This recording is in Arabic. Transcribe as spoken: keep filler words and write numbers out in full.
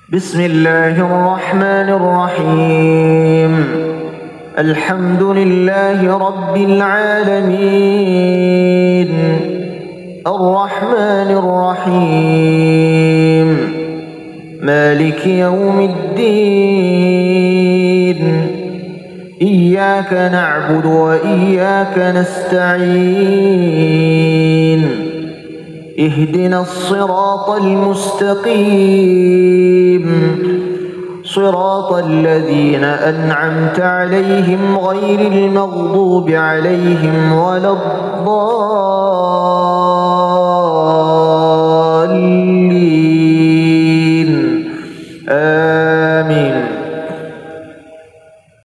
بسم الله الرحمن الرحيم. الحمد لله رب العالمين، الرحمن الرحيم، مالك يوم الدين. إياك نعبد وإياك نستعين. اهدنا الصراط المستقيم، صراط الذين أنعمت عليهم غير المغضوب عليهم ولا الضالين.